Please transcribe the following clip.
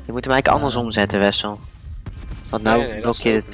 Je moet hem eigenlijk andersom zetten, Wessel. Want nou Nee, dat blok is je ook de